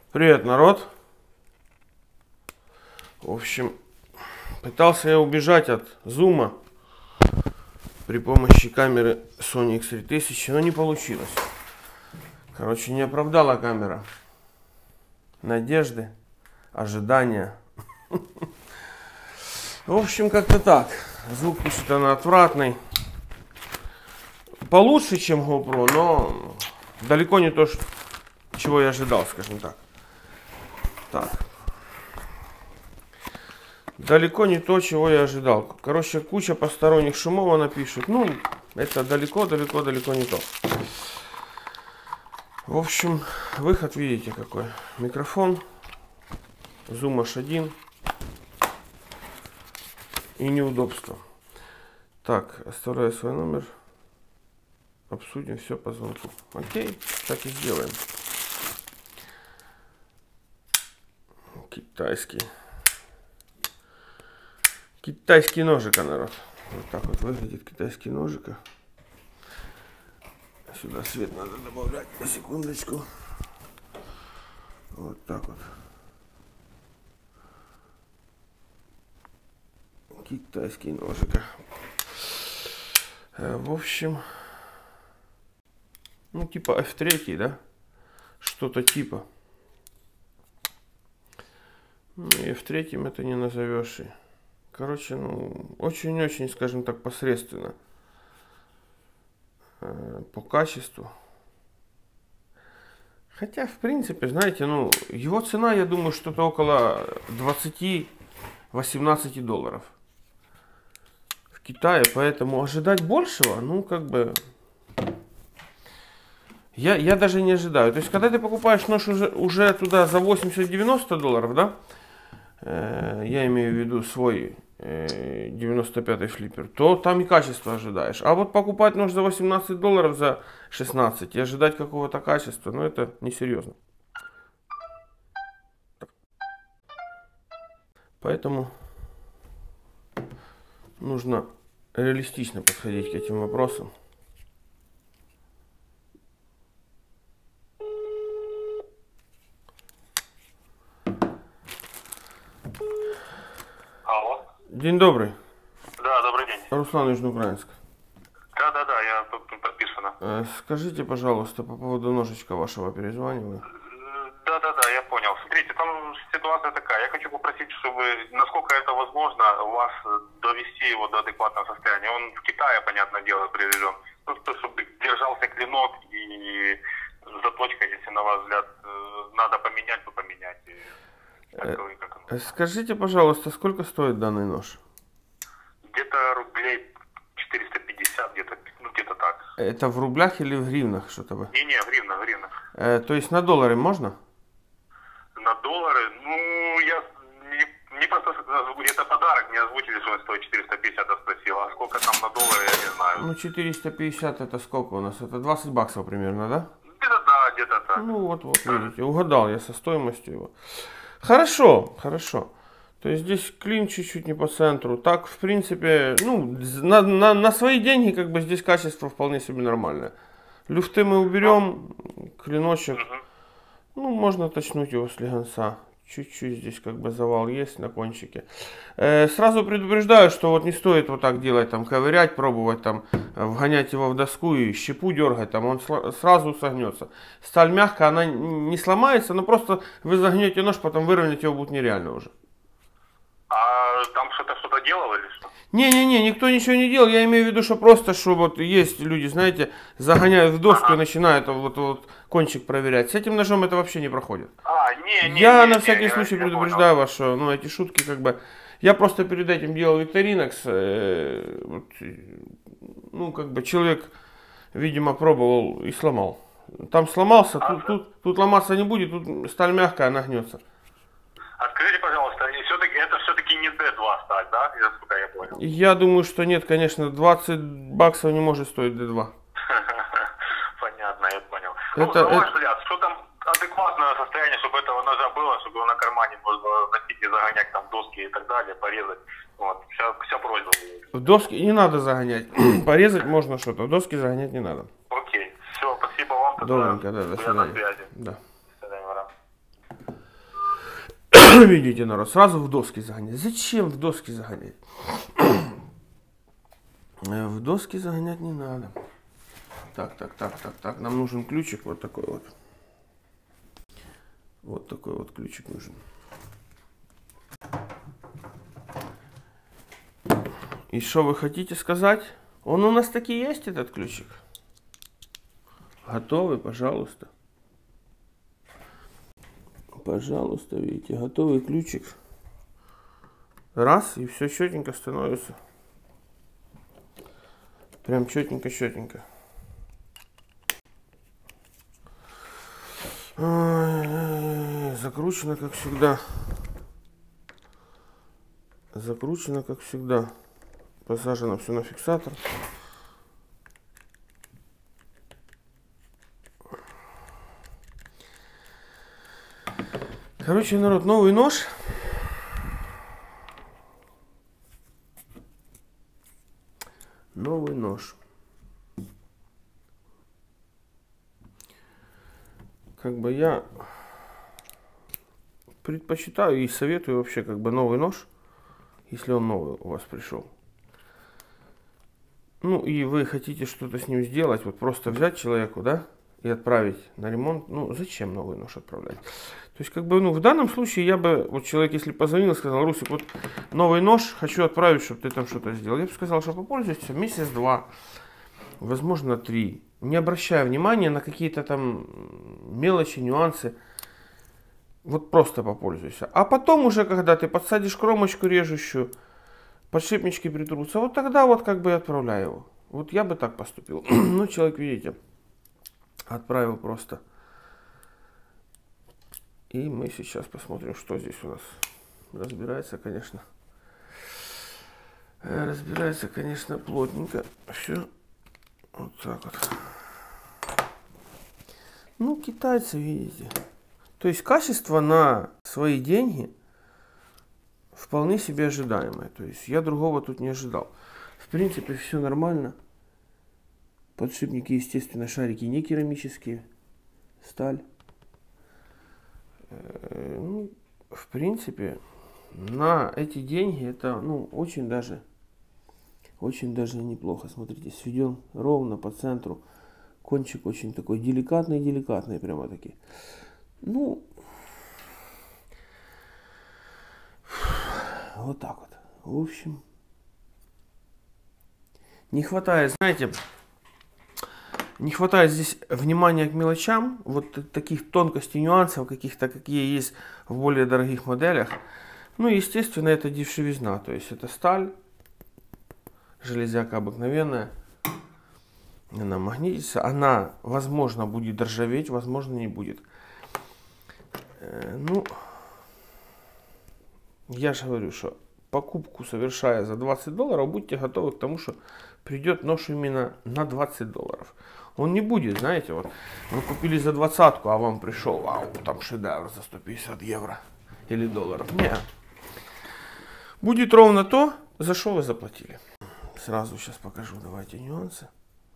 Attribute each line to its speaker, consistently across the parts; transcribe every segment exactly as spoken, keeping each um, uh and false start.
Speaker 1: Привет, народ. В общем, пытался я убежать от зума при помощи камеры Sony икс три тысяча, но не получилось. Короче, не оправдала камера надежды, ожидания. В общем, как-то так. Звук пишет она отвратный. Получше, чем GoPro, но далеко не то, чего я ожидал, скажем так. Так. Далеко не то, чего я ожидал. Короче, куча посторонних шумов она пишет. Ну, это далеко-далеко-далеко не то. В общем, выход видите какой. Микрофон. Zoom эйч один. И неудобство. Так, оставляю свой номер. Обсудим все по звонку. Окей, так и сделаем. Китайский. Китайский ножик, народ. Вот так вот выглядит китайский ножик. Сюда свет надо добавлять. На секундочку. Вот так вот. Китайский ножик. В общем, ну типа эф три, да? Что-то типа. Ну, эф три это не назовешь. Короче, ну, очень-очень, скажем так, посредственно э, по качеству. Хотя, в принципе, знаете, ну, его цена, я думаю, что-то около двадцати-восемнадцати долларов в Китае. Поэтому ожидать большего, ну, как бы, я, я даже не ожидаю. То есть, когда ты покупаешь нож уже, уже туда за восемьдесят-девяносто долларов, да, э, я имею в виду свой девяносто пятый флиппер, то там и качество ожидаешь. А вот покупать нож за восемнадцать долларов, за шестнадцать и ожидать какого-то качества, ну это несерьезно. Поэтому нужно реалистично подходить к этим вопросам.
Speaker 2: Алло.
Speaker 1: День добрый.
Speaker 2: Да, добрый день.
Speaker 1: Руслан, Южноукраинск.
Speaker 2: Да, да, да, я тут подписана.
Speaker 1: Скажите, пожалуйста, по поводу ножичка вашего перезваниваю.
Speaker 2: Да, да, да, я понял. Смотрите, там ситуация такая. Я хочу попросить, чтобы, насколько это возможно, вас довести его до адекватного состояния. Он в Китае, понятное дело, привезен. Просто чтобы держался клинок и заточка, если на ваш взгляд надо поменять, то поменять.
Speaker 1: Скажите, пожалуйста, сколько стоит данный нож?
Speaker 2: Где-то рублей четыреста пятьдесят, где-то, ну где-то так.
Speaker 1: Это в рублях или в гривнах что-то вы?
Speaker 2: Не, не, в гривнах, в гривнах.
Speaker 1: Э, то есть на доллары можно?
Speaker 2: На доллары? Ну, я не, не просто, это подарок, не озвучили, что он стоит четыреста пятьдесят, я спросил, а сколько там на доллары, я не знаю.
Speaker 1: Ну, четыреста пятьдесят это сколько у нас? Это двадцать баксов примерно, да?
Speaker 2: Где-то да, где-то так.
Speaker 1: Ну, вот, вот, видите, угадал я со стоимостью его. Хорошо, хорошо. То есть здесь клин чуть-чуть не по центру. Так, в принципе, ну, на, на, на свои деньги, как бы, здесь качество вполне себе нормальное. Люфты мы уберем, клиночек.
Speaker 2: Угу.
Speaker 1: Ну, можно точнуть его с легонца. Чуть-чуть здесь как бы завал есть на кончике. Э, сразу предупреждаю, что вот не стоит вот так делать, там, ковырять, пробовать, там, вгонять его в доску и щепу дергать, там, он сразу согнется. Сталь мягкая, она не сломается, но просто вы загнете нож, потом выровнять его будет нереально уже.
Speaker 2: А там что-то что-то делал или что?
Speaker 1: Не-не-не, никто ничего не делал, я имею в виду, что просто, что вот есть люди, знаете, загоняют в доску, ага, и начинают вот, вот кончик проверять. С этим ножом это вообще не проходит.
Speaker 2: А, не, не,
Speaker 1: я
Speaker 2: не,
Speaker 1: на всякий
Speaker 2: не,
Speaker 1: случай
Speaker 2: я,
Speaker 1: предупреждаю
Speaker 2: я
Speaker 1: вас, что, ну, эти шутки как бы... Я просто перед этим делал викторинокс, э, вот, ну, как бы человек, видимо, пробовал и сломал. Там сломался,
Speaker 2: а,
Speaker 1: тут, тут, тут ломаться не будет, тут сталь мягкая, она гнется.
Speaker 2: А скажите, пожалуйста, все-таки, это все-таки не дэ два сталь, да? Насколько я понял.
Speaker 1: Я думаю, что нет, конечно, двадцать баксов не может стоить дэ два.
Speaker 2: Понятно, я понял.
Speaker 1: Это,
Speaker 2: ну, на ваш
Speaker 1: это...
Speaker 2: взгляд, что там адекватное состояние, чтобы этого ножа было, чтобы его на кармане можно носить и загонять там доски и так далее, порезать. Вот, вся, вся просьба.
Speaker 1: В доски не надо загонять. Порезать можно что-то, в доски загонять не надо.
Speaker 2: Окей, все, спасибо вам.
Speaker 1: Добренько, да, до свидания.
Speaker 2: Связи.
Speaker 1: Да.
Speaker 2: До свидания.
Speaker 1: Видите, народ, сразу в доски загонять. Зачем в доски загонять? В доски загонять не надо. Так, так, так, так, так. Нам нужен ключик вот такой вот. Вот такой вот ключик нужен. И что вы хотите сказать? Он у нас таки есть, этот ключик. Готовый, пожалуйста. Пожалуйста, видите, готовый ключик. Раз, и все четенько становится. Прям четенько-четенько. Закручено, как всегда. Закручено, как всегда. Посажено все на фиксатор. Короче, народ, новый нож. Новый нож. Как бы я предпочитаю и советую вообще как бы новый нож, если он новый у вас пришел. Ну и вы хотите что-то с ним сделать, вот просто взять человеку, да, и отправить на ремонт. Ну зачем новый нож отправлять? То есть как бы, ну в данном случае я бы, вот человек если позвонил и сказал: Русик, вот новый нож хочу отправить, чтобы ты там что-то сделал. Я бы сказал, что попользуйся месяц-два, возможно три. Не обращая внимания на какие-то там мелочи, нюансы. Вот просто попользуйся. А потом уже, когда ты подсадишь кромочку режущую, подшипнички притрутся, вот тогда вот как бы и отправляй его. Вот я бы так поступил. Ну, человек, видите, отправил просто. И мы сейчас посмотрим, что здесь у нас. Разбирается, конечно. Разбирается, конечно, плотненько. Все. Вот так вот. Ну, китайцы, видите. То есть качество на свои деньги вполне себе ожидаемое. То есть я другого тут не ожидал. В принципе, все нормально. Подшипники, естественно, шарики не керамические. Сталь. Ну, в принципе, на эти деньги это, ну, очень даже, очень даже неплохо. Смотрите, сведен ровно по центру. Кончик очень такой деликатный-деликатный, прямо таки. Ну, вот так вот. В общем, не хватает, знаете, не хватает здесь внимания к мелочам, вот таких тонкостей, нюансов каких-то, какие есть в более дорогих моделях. Ну, естественно, это дешевизна, то есть это сталь, железяка обыкновенная, она магнитится, она, возможно, будет ржаветь, возможно, не будет. Ну, я же говорю, что покупку совершая за двадцать долларов, будьте готовы к тому, что придет нож именно на двадцать долларов. Он не будет, знаете, вот вы купили за двадцатку, а вам пришел, вау, там шедевр за сто пятьдесят евро или долларов. Нет. Будет ровно то, за что вы заплатили. Сразу сейчас покажу, давайте нюансы.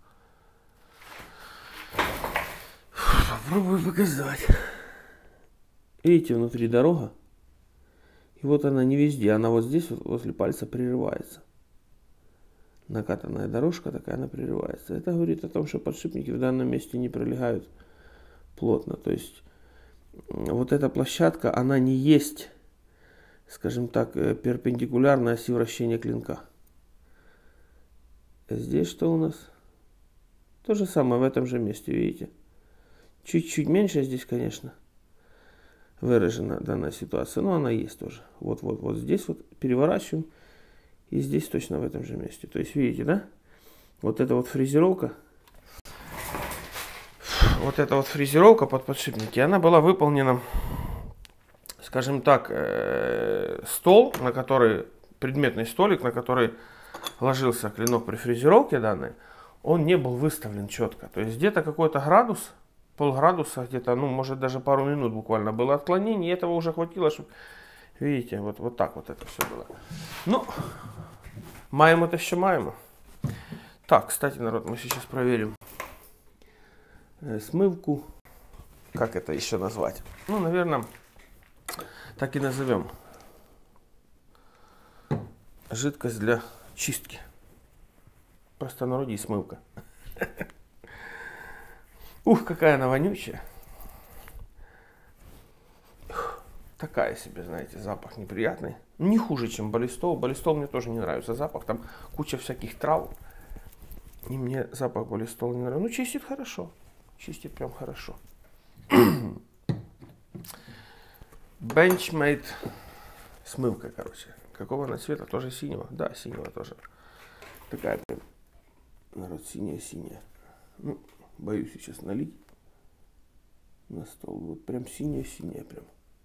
Speaker 1: Попробую показать. Видите, внутри дорога. И вот она не везде, она вот здесь, вот возле пальца прерывается. Накатанная дорожка такая, она прерывается. Это говорит о том, что подшипники в данном месте не пролегают плотно. То есть вот эта площадка, она не есть, скажем так, перпендикулярная оси вращения клинка. Здесь что у нас? То же самое в этом же месте, видите. Чуть-чуть меньше здесь, конечно, выражена данная ситуация, но она есть тоже. Вот-вот, вот здесь вот переворачиваем, и здесь точно в этом же месте. То есть, видите, да? Вот эта вот фрезеровка, вот эта вот фрезеровка под подшипники, она была выполнена, скажем так, э, стол, на который, предметный столик, на который ложился клинок при фрезеровке данной, он не был выставлен четко. То есть, где-то какой-то градус, полградуса, где-то, ну, может, даже пару минут буквально было отклонение, и этого уже хватило, чтобы, видите, вот, вот так вот это все было. Ну, маем это еще маем. Так, кстати, народ, мы сейчас проверим смывку. Как это еще назвать? Ну, наверное, Так и назовем. Жидкость для чистки. В простонародье смывка. Ух, какая она вонючая. Такая себе, знаете, запах неприятный. Не хуже, чем баллистол. Баллистол мне тоже не нравится запах. Там куча всяких трав. И мне запах баллистол не нравится. Ну, чистит хорошо. Чистит прям хорошо. Benchmade смывка, короче. Какого она цвета? Тоже синего? Да, синего тоже. Такая прям, народ, синяя-синяя. Ну, боюсь сейчас налить на стол. Вот прям синяя-синяя прям.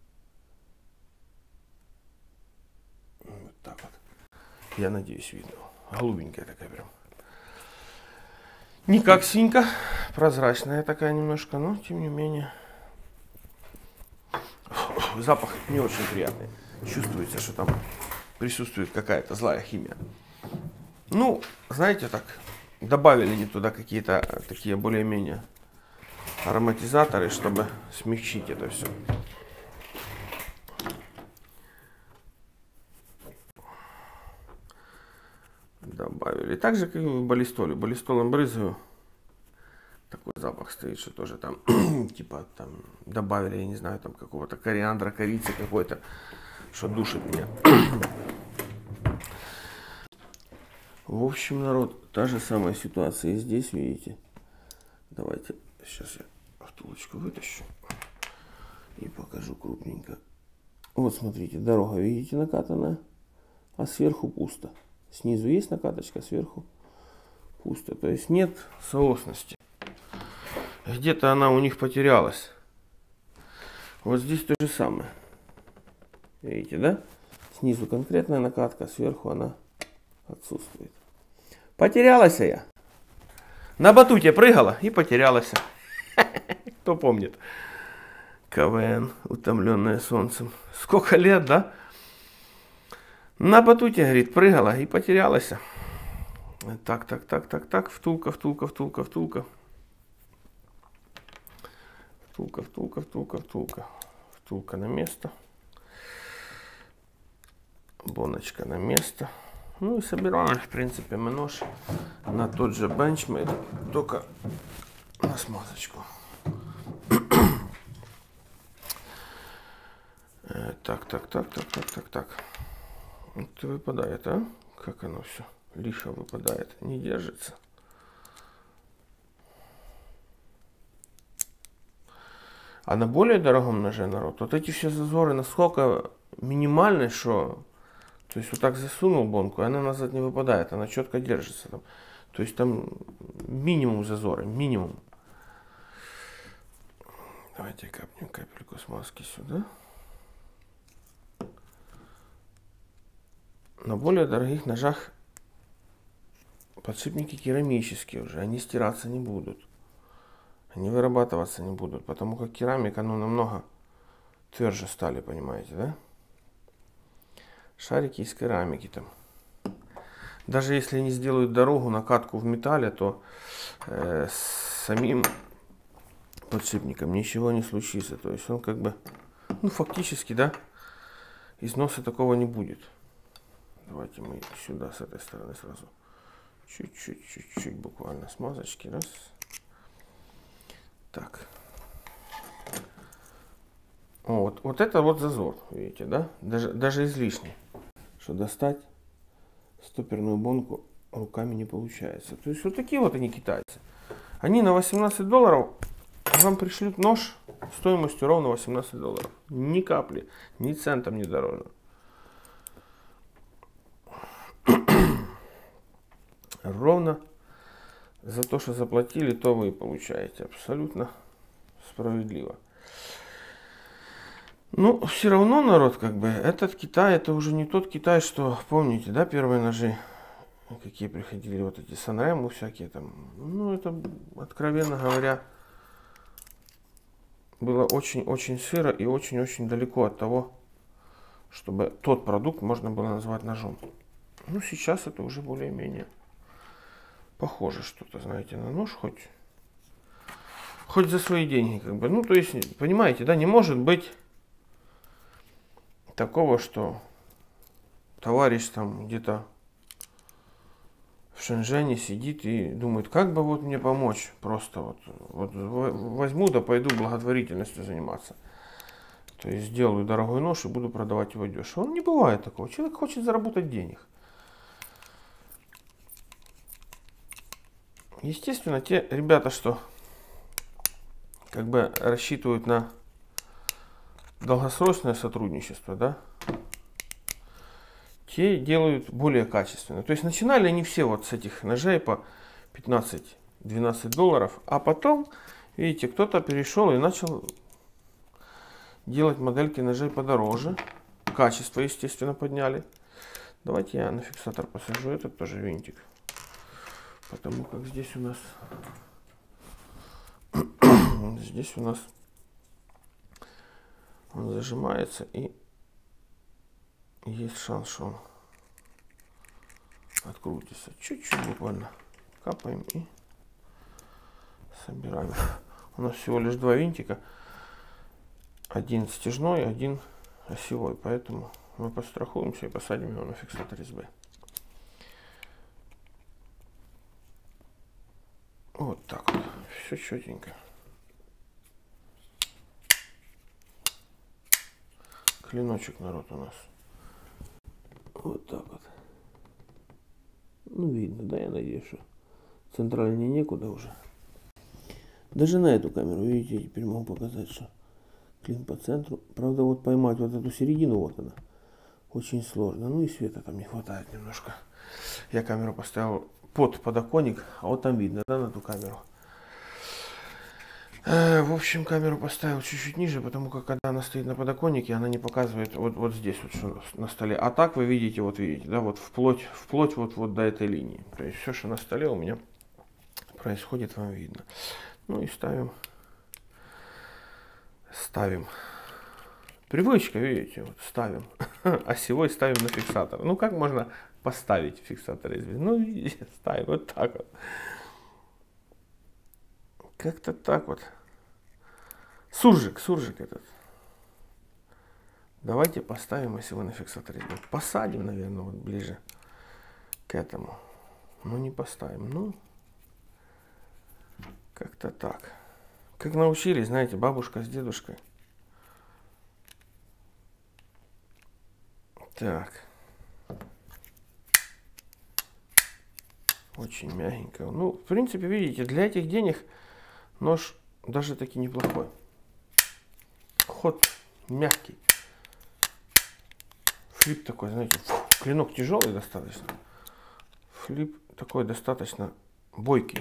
Speaker 1: Вот так вот. Я надеюсь, видно. Голубенькая такая прям. Не как синька. Прозрачная такая немножко, но тем не менее. Запах не очень приятный. Чувствуется, что там присутствует какая-то злая химия. Ну, знаете, так, добавили не туда какие-то такие более-менее ароматизаторы, чтобы смягчить это все. Добавили. Так же, как и в баллистоле. Баллистолом брызгаю. Такой запах стоит, что тоже там, типа, там, добавили, я не знаю, там, какого-то кориандра, корицы какой-то, что душит меня. В общем, народ, та же самая ситуация и здесь, видите. Давайте, сейчас я втулочку вытащу и покажу крупненько. Вот, смотрите, дорога, видите, накатанная, а сверху пусто. Снизу есть накаточка, сверху пусто. То есть нет соосности. Где-то она у них потерялась. Вот здесь то же самое. Видите, да? Снизу конкретная накатка, сверху она отсутствует. Потерялась я. На батуте прыгала и потерялась. Кто помнит? КВН, утомленная солнцем. Сколько лет, да? На батуте, говорит, прыгала и потерялась. Так, так, так, так, так. Втулка, втулка, втулка, втулка. Втулка, втулка, втулка, втулка. Втулка на место. Боночка на место. Ну и собираем, в принципе, мы нож на тот же Benchmade, только на смазочку. Так, так, так, так, так, так, так. Вот выпадает, а? Как оно все лихо выпадает, не держится. А на более дорогом ноже, народ, вот эти все зазоры насколько минимальны, что... То есть вот так засунул бонку, и она назад не выпадает, она четко держится там. То есть там минимум зазора, минимум. Давайте капнем капельку смазки сюда. На более дорогих ножах подшипники керамические уже, они стираться не будут. Они вырабатываться не будут, потому как керамика, ну, намного тверже стали, понимаете, да? Шарики из керамики там. Даже если они сделают дорогу, накатку в металле, то э, с самим подшипником ничего не случится. То есть он как бы, ну, фактически, да, износа такого не будет. Давайте мы сюда, с этой стороны сразу. Чуть-чуть, чуть-чуть буквально смазочки. Раз. Так. Вот, вот это вот зазор, видите, да? Даже, даже излишний. Что достать стоперную бонку руками не получается. То есть вот такие вот они китайцы. Они на восемнадцать долларов вам пришлют нож стоимостью ровно восемнадцать долларов. Ни капли, ни центом не дороже. Ровно за то, что заплатили, то вы и получаете. Абсолютно справедливо. Ну, все равно, народ, как бы, этот Китай, это уже не тот Китай, что, помните, да, первые ножи, какие приходили, вот эти Санрему всякие там. Ну, это, откровенно говоря, было очень-очень сыро и очень-очень далеко от того, чтобы тот продукт можно было назвать ножом. Ну, сейчас это уже более-менее похоже что-то, знаете, на нож, хоть, хоть за свои деньги, как бы. Ну, то есть, понимаете, да, не может быть такого, что товарищ там где-то в Шэньчжэне сидит и думает, как бы вот мне помочь. Просто вот, вот возьму да пойду благотворительностью заниматься. То есть сделаю дорогой нож и буду продавать его дешево. Он не бывает такого. Человек хочет заработать денег. Естественно, те ребята, что как бы рассчитывают на долгосрочное сотрудничество, да, те делают более качественно. То есть начинали они все вот с этих ножей по пятнадцать-двенадцать долларов, а потом, видите, кто-то перешел и начал делать модельки ножей подороже. Качество, естественно, подняли. Давайте я на фиксатор посажу этот тоже винтик. Потому как здесь у нас здесь у нас он зажимается и есть шанс, что он открутится. Чуть-чуть буквально капаем и собираем. У нас всего лишь два винтика. Один стяжной, один осевой. Поэтому мы подстрахуемся и посадим его на фиксатор эс бэ. Вот так вот. Все четенько. Клиночек, народ, у нас. Вот так вот. Ну, видно, да, я надеюсь, что центральнее некуда уже. Даже на эту камеру, видите, я теперь могу показать, что клин по центру. Правда, вот поймать вот эту середину, вот она, очень сложно. Ну и света там не хватает немножко. Я камеру поставил под подоконник, а вот там видно, да, на ту камеру. Э, в общем, камеру поставил чуть-чуть ниже, потому как когда она стоит на подоконнике, она не показывает вот, вот здесь вот что на столе. А так вы видите, вот видите, да, вот вплоть, вплоть вот, вот до этой линии. То есть все, что на столе у меня происходит, вам видно. Ну и ставим, ставим. Привычка, видите, вот ставим. Осевой ставим на фиксатор. Ну как можно поставить фиксатор эс бэ? Ну видите, ставим вот так вот. Как-то так вот. Суржик, суржик этот. Давайте поставим осевой на фиксатор эс бэ. Посадим, наверное, вот ближе к этому. Но не поставим. Ну, как-то так. Как научились, знаете, бабушка с дедушкой. Так. Очень мягенько. Ну, в принципе, видите, для этих денег нож даже таки неплохой. Ход мягкий. Флип такой, знаете, клинок тяжелый достаточно. Флип такой достаточно бойкий.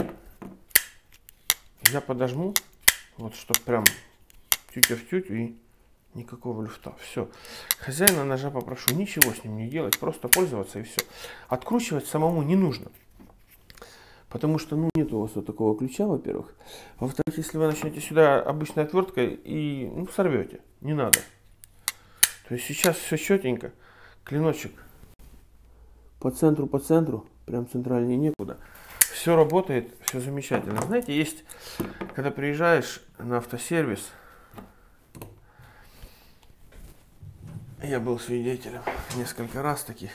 Speaker 1: Я подожму, вот, чтобы прям тютя в тютю и никакого люфта. Все. Хозяина ножа попрошу ничего с ним не делать, просто пользоваться и все. Откручивать самому не нужно. Потому что, ну, нет у вас вот такого ключа, во-первых. Во-вторых, если вы начнете сюда обычной отверткой и, ну, сорвете. Не надо. То есть сейчас все четенько. Клиночек по центру, по центру. Прям центральнее некуда. Все работает, все замечательно. Знаете, есть, когда приезжаешь на автосервис, я был свидетелем несколько раз таких.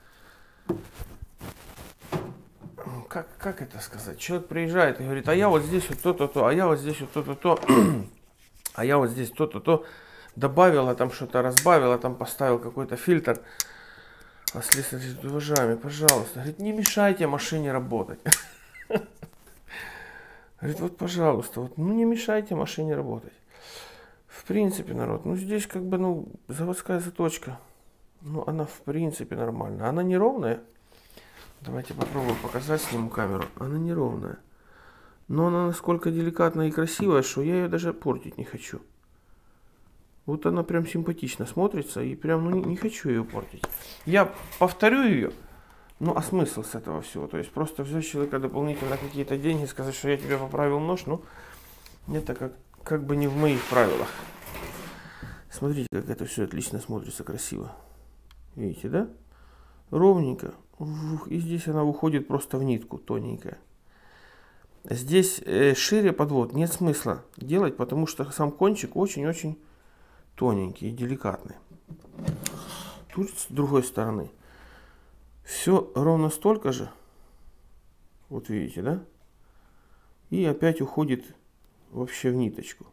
Speaker 1: Как, как это сказать? Человек приезжает и говорит, а я вот здесь вот то-то, то, а я вот здесь вот то-то, то, а я вот здесь то-то, то, добавила там что-то, разбавила, там поставил какой-то фильтр. А слесарь говорит, уважаемый, пожалуйста, говорит, не мешайте машине работать. Говорит, вот, пожалуйста, вот, ну не мешайте машине работать. В принципе, народ, ну здесь как бы, ну, заводская заточка, ну она в принципе нормальная. Она неровная. Давайте попробую показать, сниму камеру. Она неровная. Но она насколько деликатная и красивая, что я ее даже портить не хочу. Вот она прям симпатично смотрится и прям, ну, не, не хочу ее портить. Я повторю ее. Ну, а смысл с этого всего? То есть просто взять человека дополнительно какие-то деньги, сказать, что я тебе поправил нож, ну, это как, как бы не в моих правилах. Смотрите, как это все отлично смотрится, красиво. Видите, да? Ровненько. И здесь она уходит просто в нитку, тоненькая. Здесь э, шире подвод нет смысла делать, потому что сам кончик очень-очень тоненький и деликатный. Тут с другой стороны. Все ровно столько же. Вот видите, да? И опять уходит вообще в ниточку.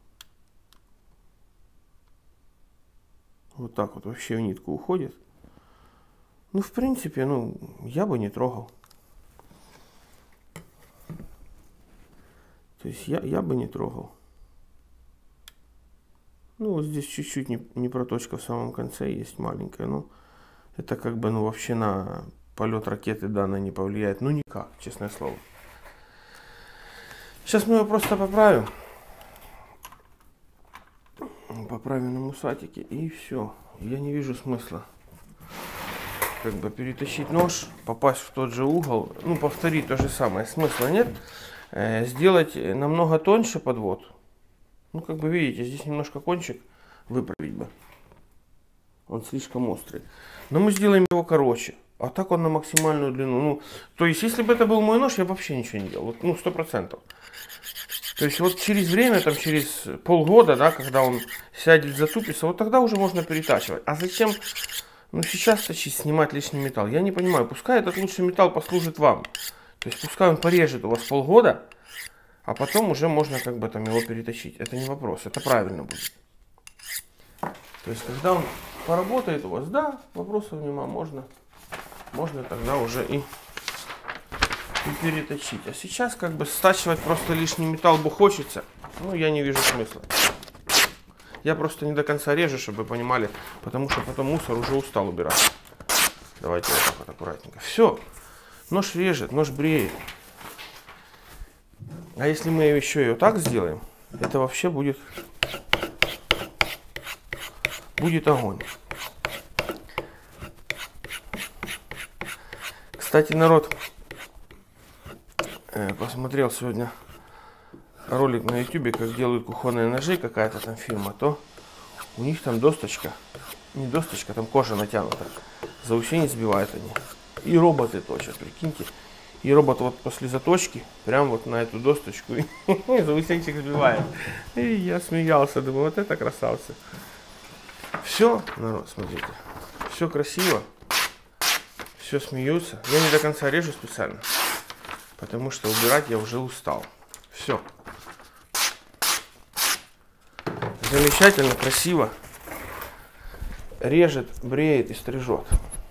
Speaker 1: Вот так вот вообще в нитку уходит. Ну, в принципе, ну, я бы не трогал. То есть я, я бы не трогал. Ну, вот здесь чуть-чуть не, не проточка в самом конце есть маленькая. Но это как бы, ну, вообще на полет ракеты данной не повлияет. Ну, никак, честное слово. Сейчас мы его просто поправим. Поправим на мусатике. И все. Я не вижу смысла как бы перетащить нож, попасть в тот же угол. Ну, повторить то же самое. Смысла нет. Э, сделать намного тоньше подвод. Ну, как бы видите, здесь немножко кончик выправить бы. Он слишком острый. Но мы сделаем его короче. А так он на максимальную длину. Ну, то есть, если бы это был мой нож, я бы вообще ничего не делал. Вот, ну, сто процентов. То есть, вот через время, там, через полгода, да, когда он сядет, затупится, вот тогда уже можно перетачивать. А зачем, ну, сейчас точить, снимать лишний металл? Я не понимаю. Пускай этот лучший металл послужит вам. То есть, пускай он порежет у вас полгода, а потом уже можно как бы там его перетащить. Это не вопрос, это правильно будет. То есть, когда он поработает у вас, да, вопросов нема, можно, можно тогда уже и, и переточить. А сейчас как бы стачивать просто лишний металл бы хочется, ну, я не вижу смысла. Я просто не до конца режу, чтобы вы понимали, потому что потом мусор уже устал убирать. Давайте вот так вот аккуратненько. Все, нож режет, нож бреет. А если мы еще и вот так сделаем, это вообще будет, будет огонь. Кстати, народ, э, посмотрел сегодня ролик на ютубе, как делают кухонные ножи, какая-то там фирма, то у них там досточка, не досточка, там кожа натянута, заусенец сбивают они. И роботы точат, прикиньте. И робот вот после заточки прям вот на эту досточку и заусенчик сбивает. И я смеялся, думаю, вот это красавцы. Все, народ, смотрите, все красиво, все смеются. Я не до конца режу специально, потому что убирать я уже устал. Все. Замечательно, красиво. Режет, бреет и стрижет.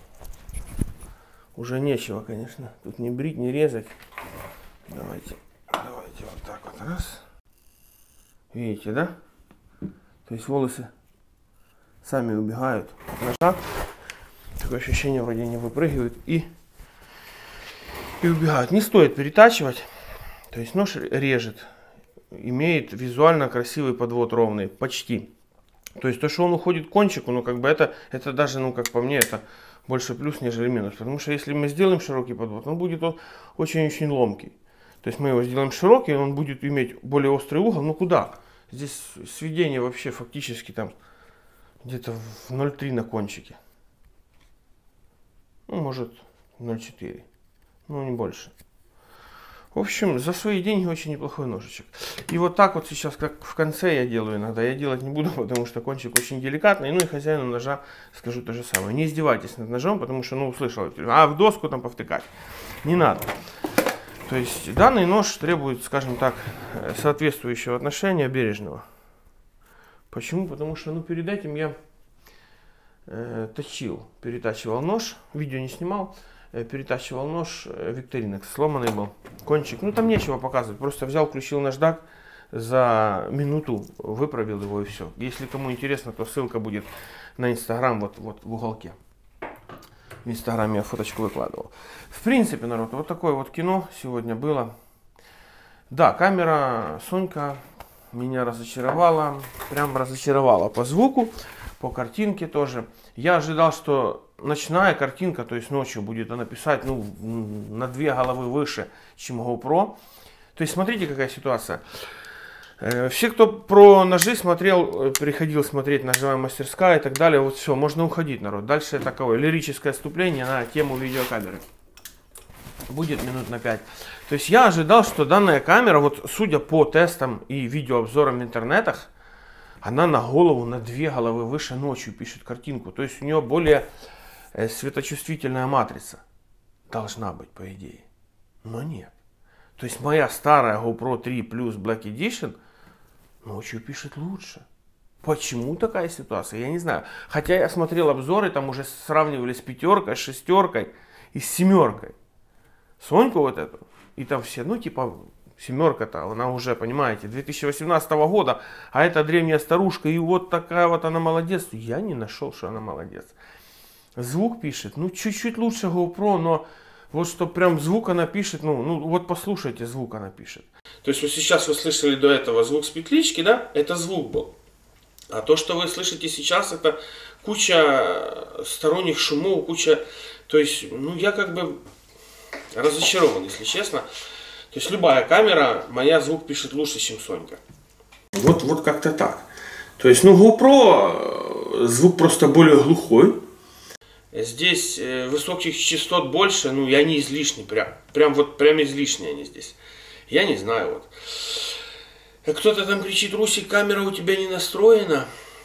Speaker 1: Уже нечего, конечно, тут не брить, не резать. Давайте, давайте вот так вот, раз. Видите, да? То есть волосы сами убегают от ножа. Такое ощущение, вроде не выпрыгивают и, и убегают. Не стоит перетачивать. То есть нож режет. Имеет визуально красивый подвод ровный, почти. То есть то, что он уходит к кончику, ну как бы это, это даже, ну как по мне, это больше плюс, нежели минус. Потому что если мы сделаем широкий подвод, он будет очень-очень ломкий. То есть мы его сделаем широкий, он будет иметь более острый угол. Ну куда? Здесь сведение вообще фактически там где-то в ноль целых три на кончике. Ну, может, ноль целых четыре. Ну, не больше. В общем, за свои деньги очень неплохой ножичек. И вот так вот сейчас, как в конце я делаю иногда. Я делать не буду, потому что кончик очень деликатный. Ну и хозяину ножа скажу то же самое. Не издевайтесь над ножом, потому что, ну, услышал, а в доску там повтыкать. Не надо. То есть данный нож требует, скажем так, соответствующего отношения, бережного. Почему? Потому что, ну, перед этим я э, точил, перетачивал нож, видео не снимал. Перетачивал нож, Викторинекс, сломанный был, кончик, ну там нечего показывать, просто взял, включил наждак, за минуту выправил его и все. Если кому интересно, то ссылка будет на инстаграм вот, вот в уголке. В инстаграме я фоточку выкладывал. В принципе, народ, вот такое вот кино сегодня было. Да, камера Сонька меня разочаровала, прям разочаровала по звуку, по картинке тоже. Я ожидал, что ночная картинка, то есть ночью будет она писать, ну, на две головы выше, чем GoPro. То есть смотрите, какая ситуация. Все, кто про ножи смотрел, приходил смотреть «Ножевая мастерская» и так далее, вот все, можно уходить, народ. Дальше такое лирическое отступление на тему видеокамеры. Будет минут на пять. То есть я ожидал, что данная камера, вот судя по тестам и видеообзорам в интернетах, она на голову, на две головы выше ночью пишет картинку. То есть у нее более э, светочувствительная матрица. Должна быть, по идее. Но нет. То есть моя старая GoPro три плюс Black Edition ночью пишет лучше. Почему такая ситуация? Я не знаю. Хотя я смотрел обзоры, там уже сравнивали с пятеркой, с шестеркой и с семеркой. Соньку вот эту. И там все, ну типа, семерка-то, она уже, понимаете, две тысячи восемнадцатого года, а это древняя старушка, и вот такая вот она молодец. Я не нашел, что она молодец. Звук пишет, ну чуть-чуть лучше GoPro, но вот что прям звук она пишет, ну, ну вот послушайте, звук она пишет. То есть вот сейчас вы слышали до этого звук с петлички, да, это звук был. А то, что вы слышите сейчас, это куча сторонних шумов, куча, то есть, ну я как бы разочарован, если честно. То есть любая камера, моя звук пишет лучше, чем Сонька. Вот, вот как-то так. То есть, ну GoPro звук просто более глухой. Здесь э, высоких частот больше, ну и они излишни, прям, прям вот прям излишние они здесь. Я не знаю вот. Кто-то там кричит: Русик, камера у тебя не настроена.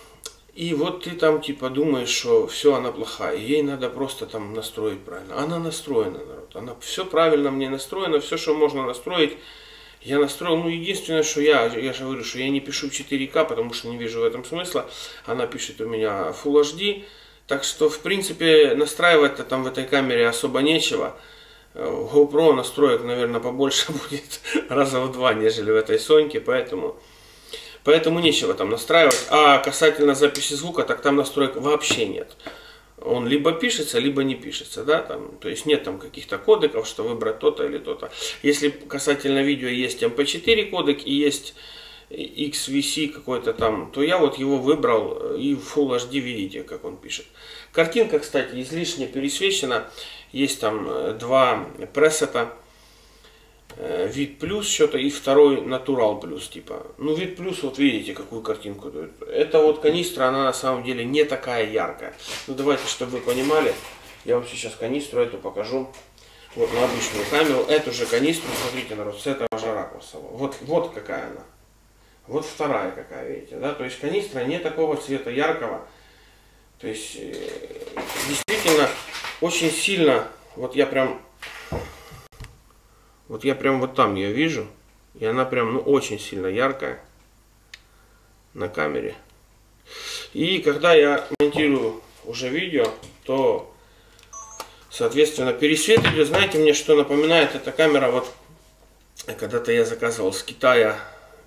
Speaker 1: И вот ты там типа думаешь, что все, она плохая. Ей надо просто там настроить правильно. Она настроена, народ. Она все правильно мне настроена. Все, что можно настроить, я настроил. Ну, единственное, что я, я же говорю, что я не пишу четыре ка, потому что не вижу в этом смысла. Она пишет у меня Full эйч ди. Так что, в принципе, настраивать-то там в этой камере особо нечего. GoPro настроек, наверное, побольше будет раза в два, нежели в этой Соньке, поэтому, поэтому нечего там настраивать. А касательно записи звука, так там настроек вообще нет. Он либо пишется, либо не пишется, да, там, то есть нет там каких-то кодеков, что выбрать то-то или то-то. Если касательно видео есть эм пэ четыре кодек и есть икс ви си какой-то там, то я вот его выбрал, и в Full эйч ди видите, как он пишет. Картинка, кстати, излишне пересвечена. Есть там два пресета, вид плюс что-то и второй натурал плюс типа. Ну вид плюс, вот видите, какую картинку дает. Это вот канистра, она на самом деле не такая яркая. Ну давайте, чтобы вы понимали, я вам сейчас канистру эту покажу. Вот на обычную камеру, эту же канистру, смотрите, народ, с этого же ракурса. Вот, вот какая она. Вот вторая какая, видите, да, то есть канистра не такого цвета яркого. То есть действительно очень сильно, вот я прям, вот я прям вот там ее вижу, и она прям, ну, очень сильно яркая на камере. И когда я монтирую уже видео, то, соответственно, пересвет идет. Знаете, мне что напоминает эта камера, вот когда-то я заказывал с Китая,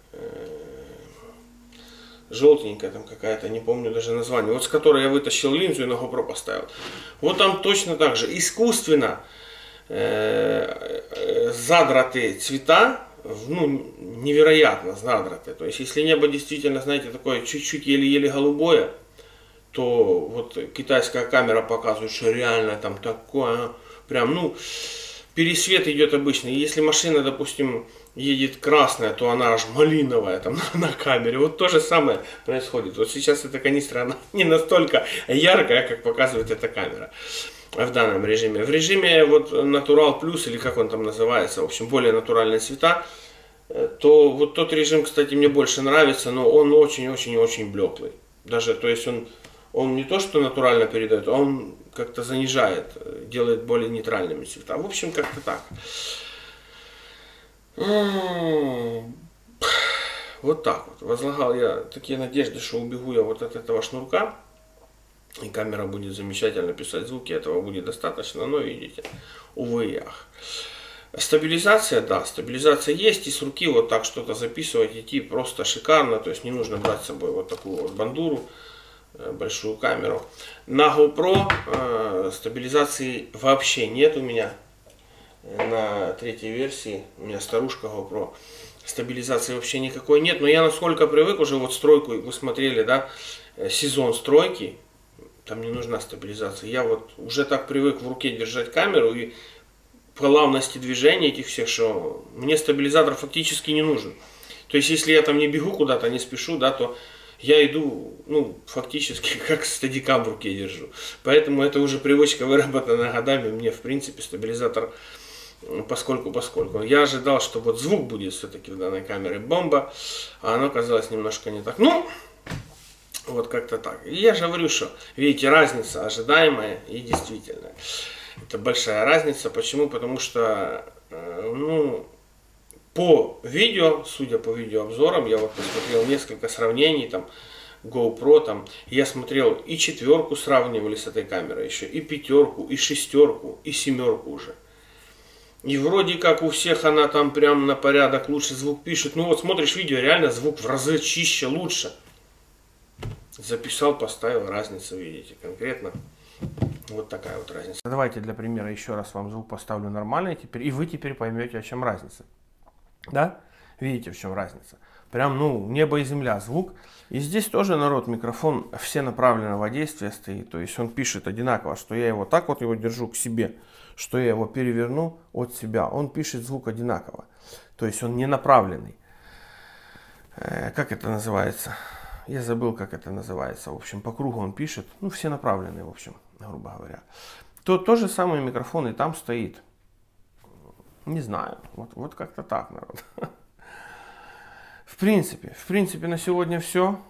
Speaker 1: желтенькая там какая-то, не помню даже название, вот с которой я вытащил линзу и на GoPro поставил. Вот там точно так же искусственно э, э, задраты цвета, ну, невероятно задраты. То есть, если небо действительно, знаете, такое чуть-чуть еле-еле голубое, то вот китайская камера показывает, что реально там такое, прям, ну, пересвет идет обычный. Если машина, допустим, едет красная, то она аж малиновая там на, на камере. Вот то же самое происходит. Вот сейчас эта канистра, она не настолько яркая, как показывает эта камера в данном режиме. В режиме вот Natural Plus, или как он там называется, в общем, более натуральные цвета, то вот тот режим, кстати, мне больше нравится, но он очень-очень-очень блеклый. Даже, то есть он, он не то, что натурально передает, он как-то занижает, делает более нейтральными цвета. В общем, как-то так. Вот так вот. Возлагал я такие надежды, что убегу я вот от этого шнурка, и камера будет замечательно писать звуки, этого будет достаточно, но видите, увы и ах. Стабилизация, да, стабилизация есть, и с руки вот так что-то записывать, идти просто шикарно, то есть не нужно брать с собой вот такую вот бандуру, большую камеру. На GoPro э, стабилизации вообще нет у меня. На третьей версии, у меня старушка GoPro, стабилизации вообще никакой нет, но я насколько привык уже, вот стройку, вы смотрели, да, сезон стройки, там не нужна стабилизация. Я вот уже так привык в руке держать камеру и плавности движения этих всех, что мне стабилизатор фактически не нужен. То есть, если я там не бегу куда-то, не спешу, да, то я иду, ну, фактически как стадикам в руке держу. Поэтому это уже привычка, выработана годами. Мне, в принципе, стабилизатор поскольку поскольку. Я ожидал, что вот звук будет все-таки в данной камере бомба, а оно оказалось немножко не так. Ну, Вот как-то так. И я же говорю, что, видите, разница ожидаемая и действительная. Это большая разница. Почему? Потому что, ну, по видео, судя по видеообзорам, я вот посмотрел несколько сравнений, там, GoPro, там, я смотрел и четверку сравнивали с этой камерой еще, и пятерку, и шестерку, и семерку уже. И вроде как у всех она там прям на порядок лучше звук пишет. Ну вот смотришь видео, реально звук в разы чище, лучше. Записал, поставил, разницу видите конкретно. Вот такая вот разница. Давайте для примера еще раз вам звук поставлю нормальный теперь, и вы теперь поймете, о чем разница. Да? Видите, в чем разница? Прям, ну, небо и земля звук. И здесь тоже, народ, микрофон все направленного действия стоит. То есть он пишет одинаково, что я его так вот его держу к себе, что я его переверну от себя. Он пишет звук одинаково. То есть он не направленный. Э, как это называется? Я забыл, как это называется. В общем, по кругу он пишет. Ну, все направленные, в общем, грубо говоря. То, то же самое микрофон и там стоит. Не знаю. Вот, вот как-то так, народ. В принципе, в принципе, на сегодня все.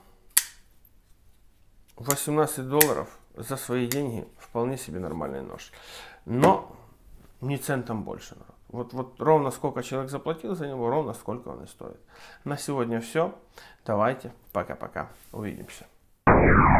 Speaker 1: восемнадцать долларов за свои деньги вполне себе нормальный нож. Но не центом больше, народ. Вот, вот ровно сколько человек заплатил за него, ровно сколько он и стоит. На сегодня все. Давайте, пока-пока. Увидимся.